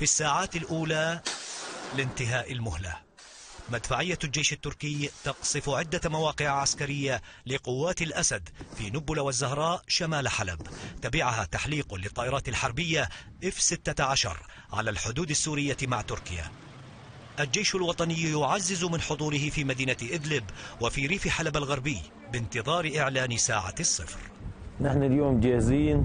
في الساعات الأولى لانتهاء المهلة، مدفعية الجيش التركي تقصف عدة مواقع عسكرية لقوات الأسد في نبلة والزهراء شمال حلب، تبعها تحليق للطائرات الحربية F-16 على الحدود السورية مع تركيا. الجيش الوطني يعزز من حضوره في مدينة إدلب وفي ريف حلب الغربي بانتظار إعلان ساعة الصفر. نحن اليوم جاهزين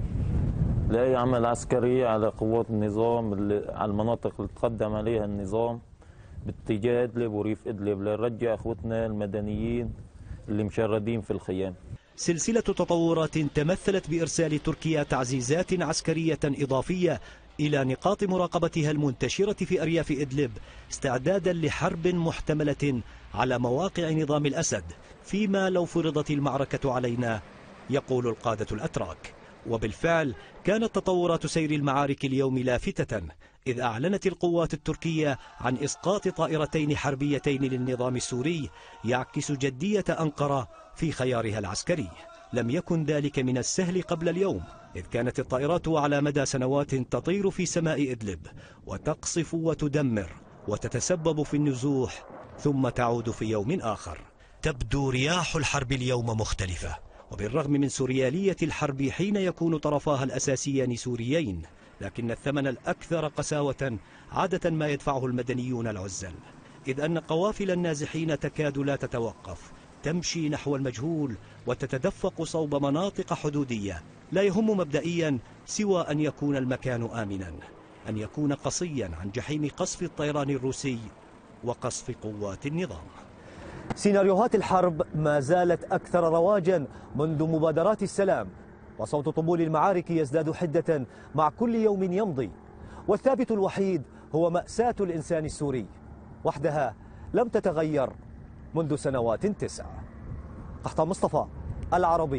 لأي عمل عسكري على قوات النظام على المناطق اللي تقدم عليها النظام باتجاه إدلب وريف إدلب لنرجع أخوتنا المدنيين اللي مشردين في الخيام. سلسلة تطورات تمثلت بإرسال تركيا تعزيزات عسكرية إضافية إلى نقاط مراقبتها المنتشرة في أرياف إدلب استعدادا لحرب محتملة على مواقع نظام الأسد فيما لو فرضت المعركة علينا، يقول القادة الأتراك. وبالفعل كانت تطورات سير المعارك اليوم لافتة، إذ أعلنت القوات التركية عن إسقاط طائرتين حربيتين للنظام السوري يعكس جدية أنقرة في خيارها العسكري. لم يكن ذلك من السهل قبل اليوم، إذ كانت الطائرات على مدى سنوات تطير في سماء إدلب وتقصف وتدمر وتتسبب في النزوح ثم تعود في يوم آخر. تبدو رياح الحرب اليوم مختلفة، وبالرغم من سوريالية الحرب حين يكون طرفاها الأساسيان سوريين، لكن الثمن الأكثر قساوة عادة ما يدفعه المدنيون العزل، إذ أن قوافل النازحين تكاد لا تتوقف، تمشي نحو المجهول وتتدفق صوب مناطق حدودية لا يهم مبدئيا سوى أن يكون المكان آمنا، أن يكون قصيا عن جحيم قصف الطيران الروسي وقصف قوات النظام. سيناريوهات الحرب ما زالت أكثر رواجا منذ مبادرات السلام، وصوت طبول المعارك يزداد حدة مع كل يوم يمضي، والثابت الوحيد هو مأساة الإنسان السوري وحدها لم تتغير منذ سنوات 9. قحطان مصطفى، العربي،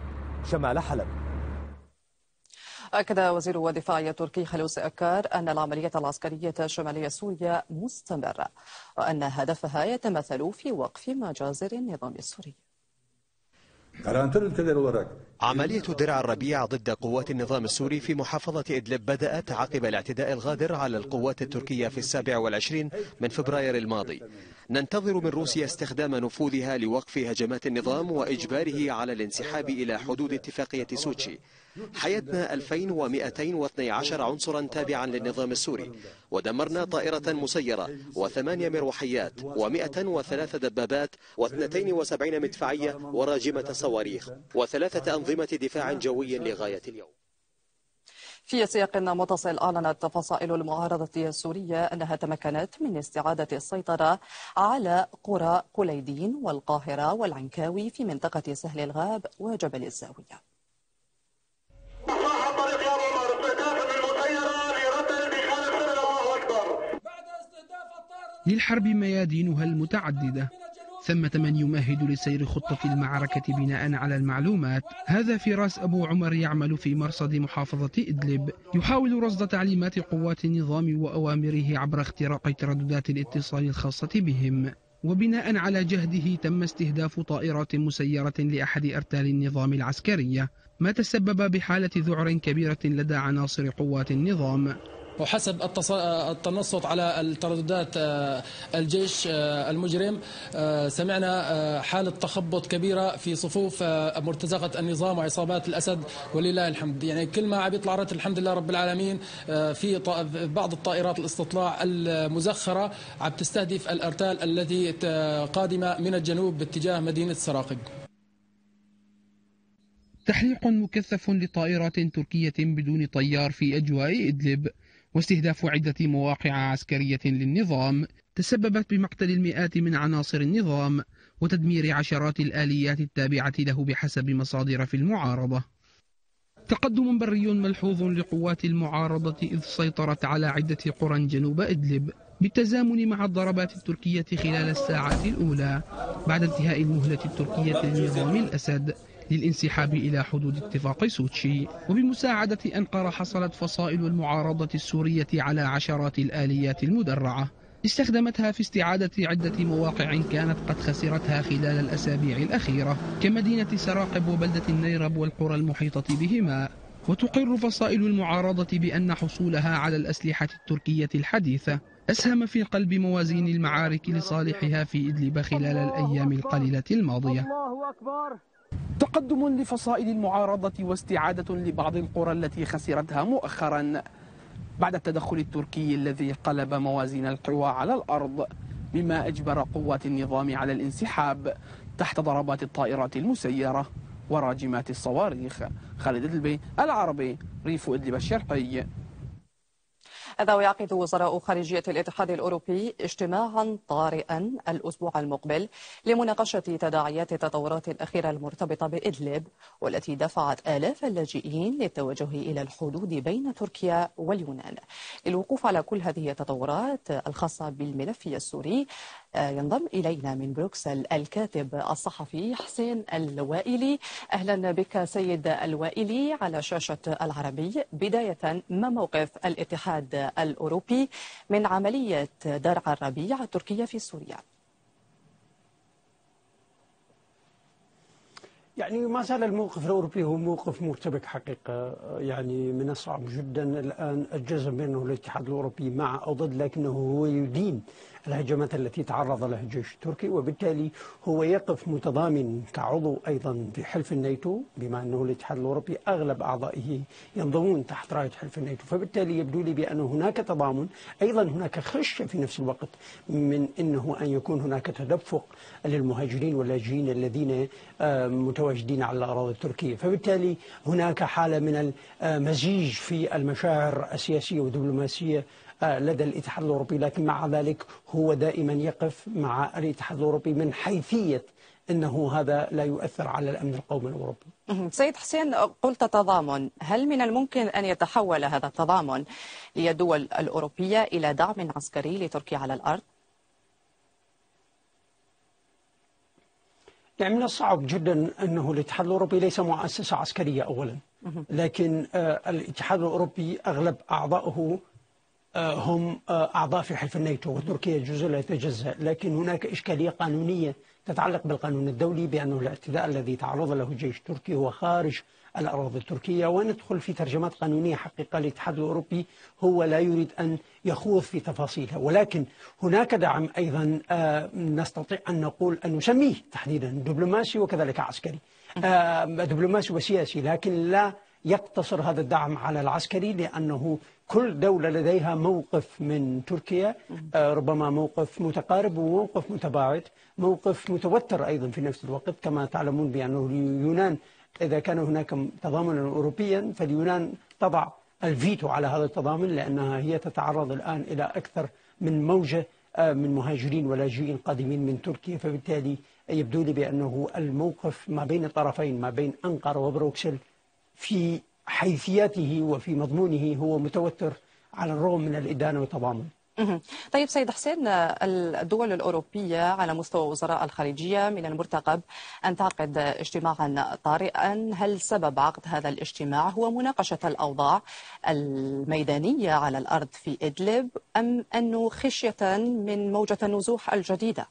شمال حلب. أكد وزير الدفاع التركي خلوص أكار أن العملية العسكرية الشمالية سوريا مستمرة، وأن هدفها يتمثل في وقف مجازر النظام السوري. عملية درع الربيع ضد قوات النظام السوري في محافظة إدلب بدأت عقب الاعتداء الغادر على القوات التركية في 27 من فبراير الماضي. ننتظر من روسيا استخدام نفوذها لوقف هجمات النظام وإجباره على الانسحاب إلى حدود اتفاقية سوتشي. حيدنا 2212 عنصرا تابعا للنظام السوري، ودمرنا طائرة مسيرة و8 مروحيات و103 دبابات و72 مدفعية وراجمة صواريخ و3 أنظمة دفاع جوي لغاية اليوم. في سياق متصل، أعلنت فصائل المعارضة السورية أنها تمكنت من استعادة السيطرة على قرى قليدين والقاهرة والعنكاوي في منطقة سهل الغاب وجبل الزاوية. للحرب ميادينها المتعددة، ثمة من يمهد لسير خطة المعركة بناء على المعلومات. هذا فراس أبو عمر يعمل في مرصد محافظة إدلب، يحاول رصد تعليمات قوات النظام وأوامره عبر اختراق ترددات الاتصال الخاصة بهم، وبناء على جهده تم استهداف طائرات مسيرة لأحد أرتال النظام العسكرية، ما تسبب بحالة ذعر كبيرة لدى عناصر قوات النظام. وحسب التنصت على الترددات الجيش المجرم، سمعنا حالة تخبط كبيرة في صفوف مرتزقة النظام وعصابات الأسد، ولله الحمد. يعني كل ما عم يطلع رتل الحمد لله رب العالمين. في بعض الطائرات الاستطلاع المزخرة عم تستهدف الأرتال التي قادمة من الجنوب باتجاه مدينة سراقب. تحليق مكثف لطائرات تركية بدون طيار في أجواء إدلب، واستهداف عدة مواقع عسكرية للنظام تسببت بمقتل المئات من عناصر النظام وتدمير عشرات الآليات التابعة له بحسب مصادر في المعارضة. تقدم بري ملحوظ لقوات المعارضة إذ سيطرت على عدة قرى جنوب إدلب بالتزامن مع الضربات التركية خلال الساعات الأولى بعد انتهاء المهلة التركية لنظام الأسد للانسحاب إلى حدود اتفاق سوتشي. وبمساعدة أنقرة حصلت فصائل المعارضة السورية على عشرات الآليات المدرعة استخدمتها في استعادة عدة مواقع كانت قد خسرتها خلال الأسابيع الأخيرة، كمدينة سراقب وبلدة النيرب والقرى المحيطة بهما. وتقر فصائل المعارضة بأن حصولها على الأسلحة التركية الحديثة أسهم في قلب موازين المعارك لصالحها في إدلب خلال الأيام القليلة الماضية. تقدم لفصائل المعارضة واستعادة لبعض القرى التي خسرتها مؤخرا بعد التدخل التركي الذي قلب موازين القوى على الأرض، مما أجبر قوات النظام على الانسحاب تحت ضربات الطائرات المسيرة وراجمات الصواريخ. خالد إدلبي، العربي، ريف إدلب الشرقي. هذا ويعقد وزراء خارجية الاتحاد الأوروبي اجتماعا طارئا الأسبوع المقبل لمناقشة تداعيات التطورات الأخيرة المرتبطة بإدلب، والتي دفعت آلاف اللاجئين للتوجه إلى الحدود بين تركيا واليونان. للوقوف على كل هذه التطورات الخاصة بالملف السوري ينضم إلينا من بروكسل الكاتب الصحفي حسين الوائلي. أهلا بك سيد الوائلي على شاشة العربي. بداية، ما موقف الاتحاد الأوروبي من عملية درع الربيع التركية في سوريا؟ يعني ما زال الموقف الأوروبي هو موقف مرتبك حقيقة. يعني من الصعب جدا الآن الجزم بأنه الاتحاد الأوروبي مع أو ضد، لكنه هو يدين الهجمات التي تعرض لها الجيش التركي، وبالتالي هو يقف متضامن كعضو أيضا في حلف الناتو، بما أنه الاتحاد الأوروبي أغلب أعضائه ينضمون تحت راية حلف الناتو. فبالتالي يبدو لي بأن هناك تضامن، أيضا هناك خشية في نفس الوقت من أنه أن يكون هناك تدفق للمهاجرين واللاجئين الذين متواجدين على الأراضي التركية. فبالتالي هناك حالة من المزيج في المشاعر السياسية والدبلوماسية لدى الاتحاد الأوروبي، لكن مع ذلك هو دائما يقف مع الاتحاد الأوروبي من حيثية أنه هذا لا يؤثر على الأمن القومي الأوروبي. سيد حسين، قلت تضامن، هل من الممكن أن يتحول هذا التضامن للدول الأوروبية إلى دعم عسكري لتركيا على الأرض؟ يعني من الصعب جدا أنه الاتحاد الأوروبي ليس مؤسسة عسكرية أولا، لكن الاتحاد الأوروبي أغلب أعضائه هم أعضاء في حلف الناتو، وتركيا جزء لا يتجزأ. لكن هناك إشكالية قانونية تتعلق بالقانون الدولي بأنه الاعتداء الذي تعرض له الجيش التركي هو خارج الأراضي التركية، وندخل في ترجمات قانونية. حقيقة الاتحاد الأوروبي هو لا يريد أن يخوض في تفاصيلها، ولكن هناك دعم أيضا نستطيع أن نقول أن نسميه تحديدا دبلوماسي وكذلك عسكري، دبلوماسي وسياسي، لكن لا يقتصر هذا الدعم على العسكري، لأنه كل دولة لديها موقف من تركيا، ربما موقف متقارب وموقف متباعد، موقف متوتر أيضا في نفس الوقت. كما تعلمون بأنه اليونان إذا كان هناك تضامنا أوروبيا فاليونان تضع الفيتو على هذا التضامن، لأنها هي تتعرض الآن إلى أكثر من موجة من مهاجرين ولاجئين قادمين من تركيا. فبالتالي يبدو لي بأنه الموقف ما بين الطرفين، ما بين أنقرة وبروكسل، في حيثياته وفي مضمونه هو متوتر على الرغم من الإدانة والتضامن. طيب سيد حسين، الدول الأوروبية على مستوى وزراء الخارجية من المرتقب أن تعقد اجتماعا طارئا. هل سبب عقد هذا الاجتماع هو مناقشة الأوضاع الميدانية على الأرض في إدلب، أم أنه خشية من موجة النزوح الجديدة؟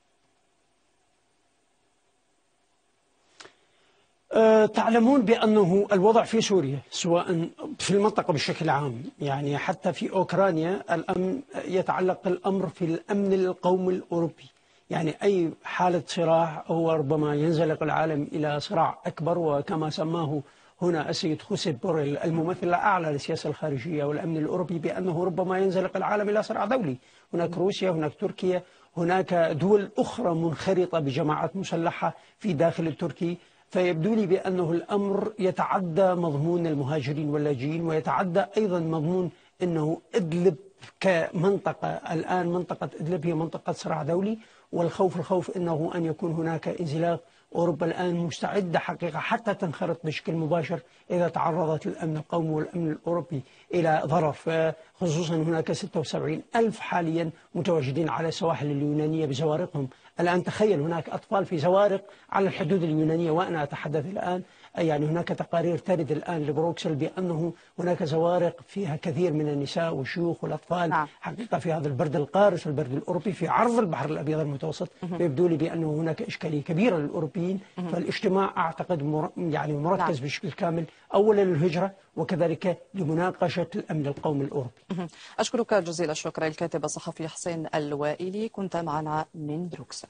تعلمون بأنه الوضع في سوريا سواء في المنطقة بشكل عام، يعني حتى في أوكرانيا الأمن يتعلق الأمر في الأمن القومي الأوروبي. يعني أي حالة صراع هو ربما ينزلق العالم إلى صراع أكبر، وكما سماه هنا السيد خوسيب بوريل الممثل الأعلى للسياسة الخارجية والأمن الأوروبي بأنه ربما ينزلق العالم إلى صراع دولي. هناك روسيا، هناك تركيا، هناك دول أخرى منخرطة بجماعات مسلحة في داخل التركي. فيبدو لي بأنه الأمر يتعدى مضمون المهاجرين واللاجئين، ويتعدى أيضا مضمون أنه إدلب كمنطقة، الآن منطقة إدلب هي منطقة صراع دولي، والخوف أنه أن يكون هناك انزلاق. أوروبا الآن مستعدة حقيقة حتى تنخرط بشكل مباشر إذا تعرضت الأمن القومي والأمن الأوروبي إلى ضرر، خصوصا هناك 76,000 حاليا متواجدين على السواحل اليونانية بزوارقهم. الآن تخيل هناك أطفال في زوارق على الحدود اليونانية، وأنا أتحدث الآن يعني هناك تقارير ترد الآن لبروكسل بأنه هناك زوارق فيها كثير من النساء والشيوخ والأطفال حقيقة في هذا البرد القارس والبرد الأوروبي في عرض البحر الأبيض المتوسط. يبدو لي بأنه هناك إشكالية كبيرة للأوروبيين. فالاجتماع أعتقد يعني مركز بشكل كامل أولا للهجرة وكذلك لمناقشة الأمن القومي الأوروبي. أشكرك جزيل الشكر الكاتب الصحفي حسين الوائلي، كنت معنا من بروكسل.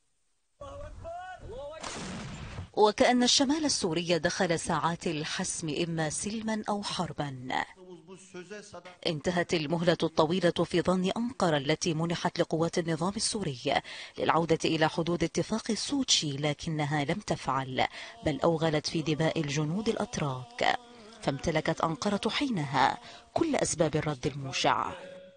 وكأن الشمال السوري دخل ساعات الحسم إما سلما أو حربا. انتهت المهلة الطويلة في ظن أنقرة التي منحت لقوات النظام السوري للعودة إلى حدود اتفاق سوتشي، لكنها لم تفعل، بل أوغلت في دماء الجنود الأتراك، فامتلكت أنقرة حينها كل أسباب الرد الموجع.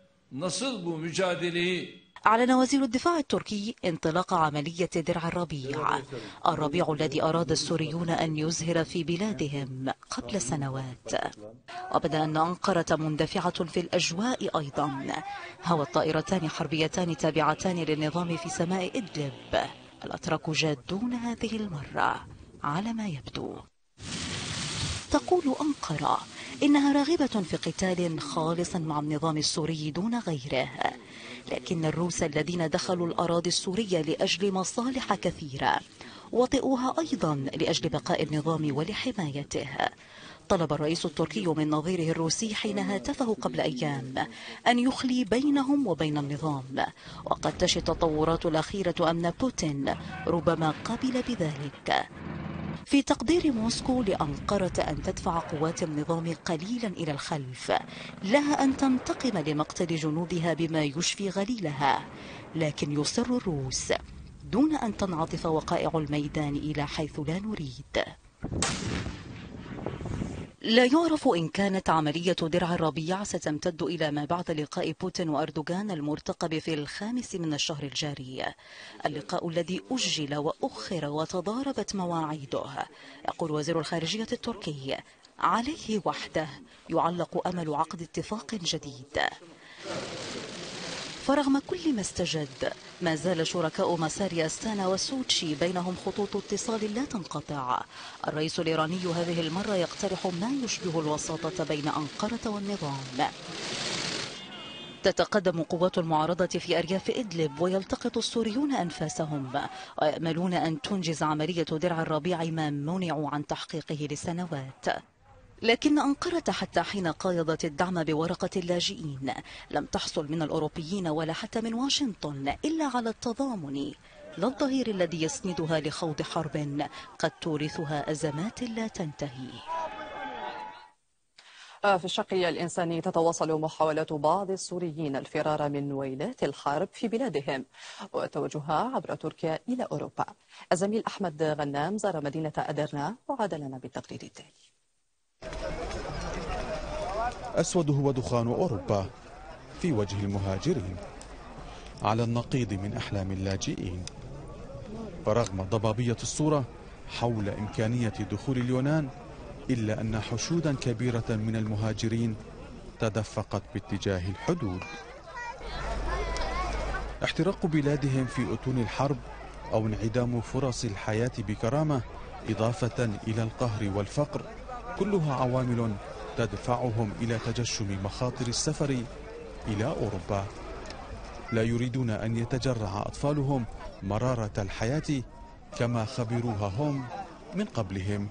أعلن وزير الدفاع التركي انطلاق عملية درع الربيع، الربيع الذي أراد السوريون أن يزهر في بلادهم قبل سنوات. وبدا أن أنقرة مندفعة في الأجواء أيضا. هوت طائرتان حربيتان تابعتان للنظام في سماء إدلب. الأتراك جادون هذه المرة على ما يبدو. تقول أنقرة إنها راغبة في قتال خالص مع النظام السوري دون غيره، لكن الروس الذين دخلوا الأراضي السورية لأجل مصالح كثيرة وطئوها أيضا لأجل بقاء النظام ولحمايته. طلب الرئيس التركي من نظيره الروسي حين هاتفه قبل أيام أن يخلي بينهم وبين النظام، وقد تشي التطورات الأخيرة أن بوتين ربما قبل بذلك. في تقدير موسكو لأنقرة أن تدفع قوات النظام قليلا إلى الخلف، لها أن تنتقم لمقتل جنودها بما يشفي غليلها، لكن يصر الروس دون أن تنعطف وقائع الميدان إلى حيث لا نريد. لا يعرف إن كانت عملية درع الربيع ستمتد إلى ما بعد لقاء بوتين وأردوغان المرتقب في 5 من الشهر الجاري، اللقاء الذي أجل وأخر وتضاربت مواعيده. يقول وزير الخارجية التركي عليه وحده يعلق أمل عقد اتفاق جديد. فرغم كل ما استجد، ما زال شركاء مسار أستانا وسوتشي بينهم خطوط اتصال لا تنقطع. الرئيس الإيراني هذه المرة يقترح ما يشبه الوساطة بين أنقرة والنظام. تتقدم قوات المعارضة في أرياف إدلب، ويلتقط السوريون أنفاسهم ويأملون أن تنجز عملية درع الربيع ما منعوا عن تحقيقه لسنوات. لكن أنقرة حتى حين قايضت الدعم بورقة اللاجئين لم تحصل من الأوروبيين ولا حتى من واشنطن إلا على التضامن، لا الظهير الذي يسندها لخوض حرب قد تورثها أزمات لا تنتهي. في الشق الإنساني تتواصل محاولات بعض السوريين الفرار من ويلات الحرب في بلادهم وتوجهها عبر تركيا إلى أوروبا. الزميل أحمد غنام زار مدينة أدرنا وعاد لنا بالتقرير التالي. أسود هو دخان أوروبا في وجه المهاجرين، على النقيض من أحلام اللاجئين. فرغم ضبابية الصورة حول إمكانية دخول اليونان، إلا أن حشودا كبيرة من المهاجرين تدفقت باتجاه الحدود. احتراق بلادهم في أتون الحرب أو انعدام فرص الحياة بكرامة، إضافة إلى القهر والفقر، كلها عوامل تدفعهم إلى تجشم مخاطر السفر إلى أوروبا. لا يريدون أن يتجرع أطفالهم مرارة الحياة كما خبروها هم من قبلهم.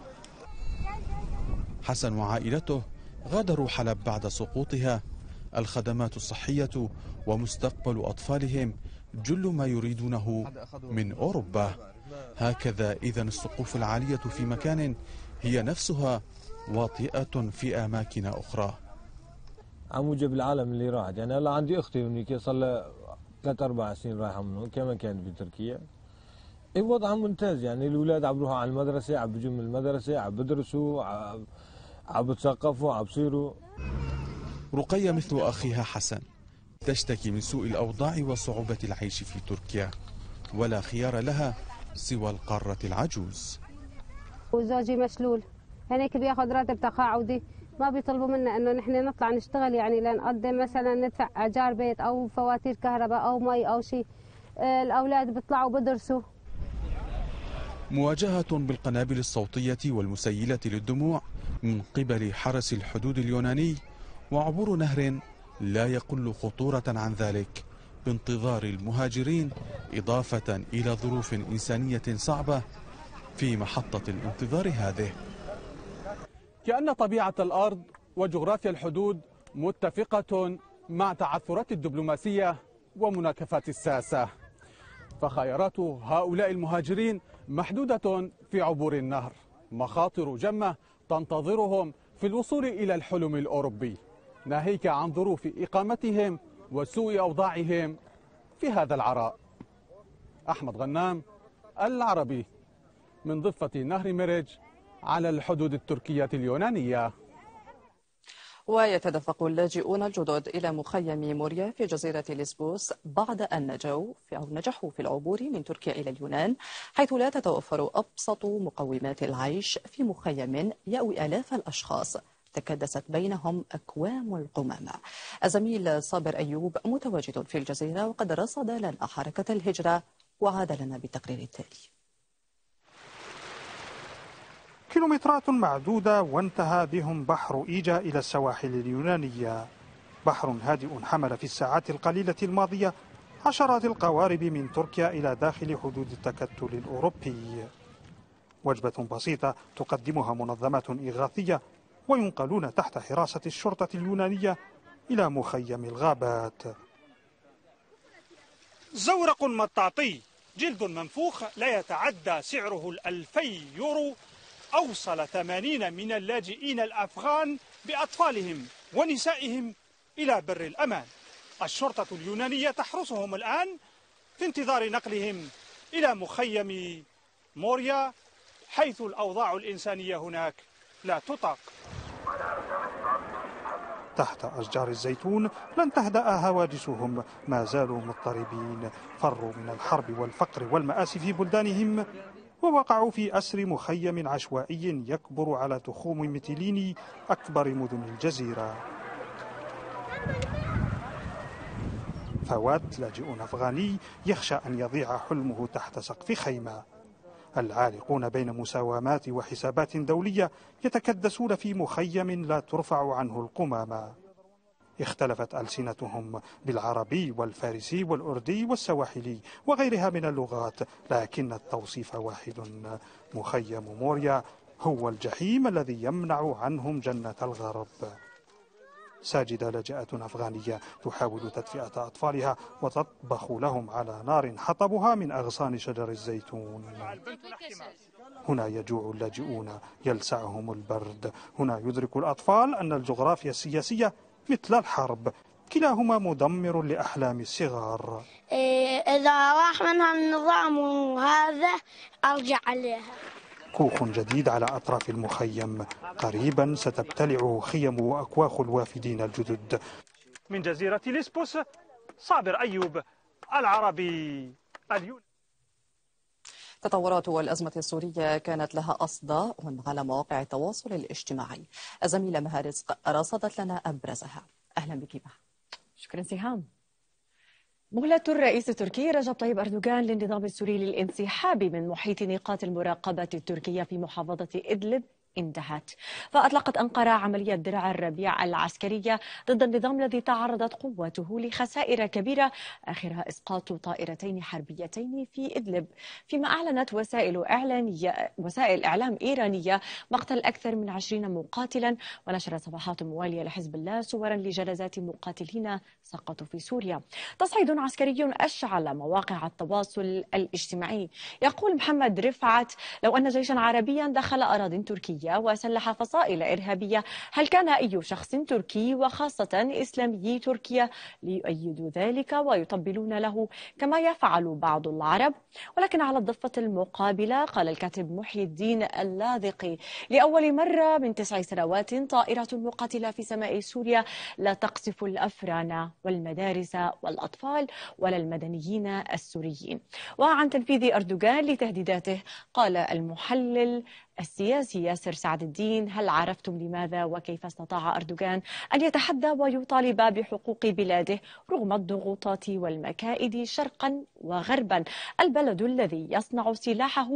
حسن وعائلته غادروا حلب بعد سقوطها. الخدمات الصحية ومستقبل أطفالهم جل ما يريدونه من أوروبا. هكذا إذن السقوف العالية في مكان هي نفسها واطئة في أماكن أخرى. عموجب العالم اللي راحت، يعني هلا عندي أختي هنيك صار لها 3-4 سنين رايحة من هون، كمان كانت في تركيا. وضعها ممتاز، يعني الأولاد عم بيروحوا على المدرسة، عم بيجوا من المدرسة، عم بدرسوا، عم بتثقفوا، عم بصيروا. رقية مثل أخيها حسن تشتكي من سوء الأوضاع وصعوبة العيش في تركيا، ولا خيار لها سوى القارة العجوز. وزوجي مشلول، هناك بياخذ راتب تقاعدي، ما بيطلبوا منا انه نحن نطلع نشتغل، يعني لنقدم مثلا ندفع ايجار بيت او فواتير كهرباء او مي او شيء. الاولاد بيطلعوا بدرسوا. مواجهة بالقنابل الصوتية والمسيلة للدموع من قبل حرس الحدود اليوناني، وعبور نهر لا يقل خطورة عن ذلك بانتظار المهاجرين، إضافة إلى ظروف إنسانية صعبة في محطة الانتظار هذه. كأن طبيعة الأرض وجغرافيا الحدود متفقة مع تعثرات الدبلوماسية ومناكفات الساسة، فخيارات هؤلاء المهاجرين محدودة في عبور النهر، مخاطر جمة تنتظرهم في الوصول إلى الحلم الأوروبي، ناهيك عن ظروف إقامتهم وسوء أوضاعهم في هذا العراء. أحمد غنام، العربي، من ضفة نهر مرج على الحدود التركية اليونانية. ويتدفق اللاجئون الجدد إلى مخيم موريا في جزيرة ليسبوس بعد أن نجحوا في العبور من تركيا إلى اليونان، حيث لا تتوفر أبسط مقومات العيش في مخيم يأوي آلاف الأشخاص تكدست بينهم أكوام القمامة. الزميل صابر أيوب متواجد في الجزيرة وقد رصد لنا حركة الهجرة وعاد لنا بالتقرير التالي. كيلومترات معدودة وانتهى بهم بحر إيجا إلى السواحل اليونانية. بحر هادئ حمل في الساعات القليلة الماضية عشرات القوارب من تركيا إلى داخل حدود التكتل الأوروبي. وجبة بسيطة تقدمها منظمات إغاثية، وينقلون تحت حراسة الشرطة اليونانية إلى مخيم الغابات. زورق مطاطي، جلد منفوخ لا يتعدى سعره 2000 يورو، أوصل 80 من اللاجئين الأفغان بأطفالهم ونسائهم إلى بر الأمان. الشرطة اليونانية تحرسهم الآن في انتظار نقلهم إلى مخيم موريا، حيث الأوضاع الإنسانية هناك لا تطاق. تحت أشجار الزيتون لن تهدأ هواجسهم، ما زالوا مضطربين، فروا من الحرب والفقر والمآسي في بلدانهم، ووقعوا في أسر مخيم عشوائي يكبر على تخوم ميتيليني، أكبر مدن الجزيرة. فواد لاجئ أفغاني يخشى أن يضيع حلمه تحت سقف خيمة. العالقون بين مساومات وحسابات دولية يتكدسون في مخيم لا ترفع عنه القمامة. اختلفت ألسنتهم بالعربي والفارسي والأردي والسواحلي وغيرها من اللغات، لكن التوصيف واحد: مخيم موريا هو الجحيم الذي يمنع عنهم جنة الغرب. ساجدة لاجئة أفغانية تحاول تدفئة أطفالها وتطبخ لهم على نار حطبها من أغصان شجر الزيتون. هنا يجوع اللاجئون، يلسعهم البرد. هنا يدرك الأطفال أن الجغرافيا السياسية مثل الحرب، كلاهما مدمر لأحلام الصغار. إذا راح منها النظام وهذا أرجع عليها. كوخ جديد على أطراف المخيم، قريبا ستبتلعه خيم وأكواخ الوافدين الجدد. من جزيرة ليسبوس، صابر أيوب، العربي، اليوناني. تطورات الأزمة السورية كانت لها أصداء على مواقع التواصل الاجتماعي. الزميلة مها رزق رصدت لنا أبرزها. أهلا بك مها. شكرا سهام. مهلة الرئيس التركي رجب طيب أردوغان للنظام السوري للانسحاب من محيط نقاط المراقبة التركية في محافظة إدلب انتهت، فأطلقت أنقرة عملية درع الربيع العسكرية ضد النظام الذي تعرضت قوته لخسائر كبيرة، آخرها إسقاط طائرتين حربيتين في إدلب، فيما أعلنت وسائل إعلام إيرانية مقتل أكثر من 20 مقاتلا، ونشرت صفحات موالية لحزب الله صورا لجنازات مقاتلين سقطوا في سوريا. تصعيد عسكري أشعل مواقع التواصل الاجتماعي. يقول محمد رفعت: لو أن جيشا عربيا دخل أراضٍ تركية وسلح فصائل إرهابية، هل كان أي شخص تركي وخاصة إسلامي تركيا ليؤيدوا ذلك ويطبلون له كما يفعل بعض العرب؟ ولكن على الضفة المقابلة قال الكاتب محي الدين اللاذقي: لأول مرة من 9 سنوات طائرة مقاتلة في سماء سوريا لا تقصف الأفران والمدارس والأطفال ولا المدنيين السوريين. وعن تنفيذ أردوغان لتهديداته قال المحلل السياسي ياسر سعد الدين: هل عرفتم لماذا وكيف استطاع أردوغان أن يتحدى ويطالب بحقوق بلاده رغم الضغوطات والمكائد شرقا وغربا؟ البلد الذي يصنع سلاحه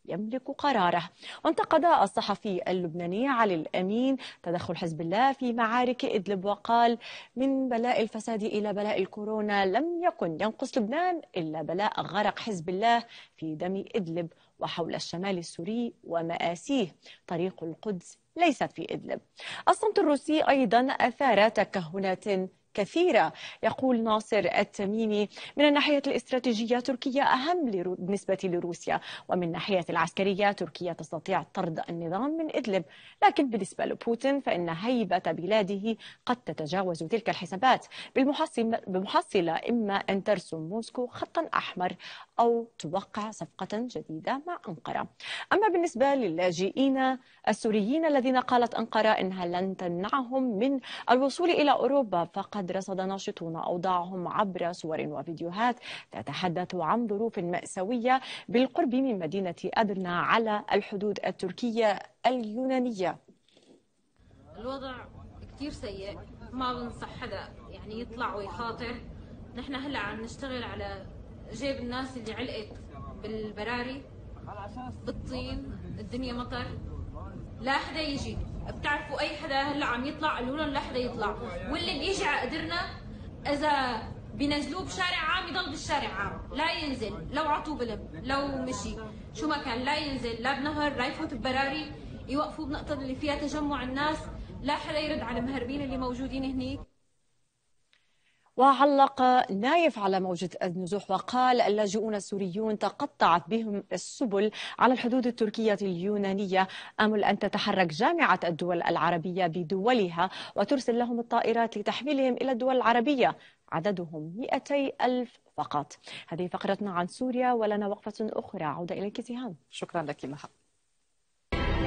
يملك قراره. وانتقد الصحفي اللبناني علي الأمين تدخل حزب الله في معارك إدلب وقال: من بلاء الفساد إلى بلاء الكورونا لم يكن ينقص لبنان إلا بلاء غرق حزب الله في دم إدلب وحول الشمال السوري ومآسيه. طريق القدس ليست في إدلب. الصمت الروسي أيضا أثار تكهنات كثيرة. يقول ناصر التميمي: من الناحية الاستراتيجية تركيا أهم بالنسبة لروسيا، ومن الناحية العسكرية تركيا تستطيع طرد النظام من إدلب، لكن بالنسبة لبوتين فإن هيبة بلاده قد تتجاوز تلك الحسابات. بالمحصلة إما أن ترسم موسكو خطا أحمر أو توقع صفقة جديدة مع أنقرة. أما بالنسبة للاجئين السوريين الذين قالت أنقرة إنها لن تمنعهم من الوصول إلى أوروبا، فقد رصد ناشطون أوضاعهم عبر صور وفيديوهات تتحدث عن ظروف مأساوية بالقرب من مدينة أدرنا على الحدود التركية اليونانية. الوضع كتير سيء، ما بنصح حدا يعني يطلع ويخاطر. نحن هلا عم نشتغل على جيب الناس اللي علقت بالبراري بالطين، الدنيا مطر، لا حدا يجي. بتعرفوا اي حدا هلا عم يطلع قالوا لهم لا حدا يطلع، واللي بيجي على قدرنا اذا بينزلوه بشارع عام يضل بالشارع عام، لا ينزل لو عطوه بلم، لو مشي شو ما كان لا ينزل، لا بنهر، لا يفوت ببراري، يوقفوا بنقطة اللي فيها تجمع الناس، لا حدا يرد على المهربين اللي موجودين هنيك. وعلق نايف على موجة النزوح وقال: اللاجئون السوريون تقطعت بهم السبل على الحدود التركية اليونانية، آمل أن تتحرك جامعة الدول العربية بدولها وترسل لهم الطائرات لتحميلهم إلى الدول العربية، عددهم 200,000 فقط. هذه فقرتنا عن سوريا، ولنا وقفة أخرى. عودة إليك سهام. شكرا لك مها.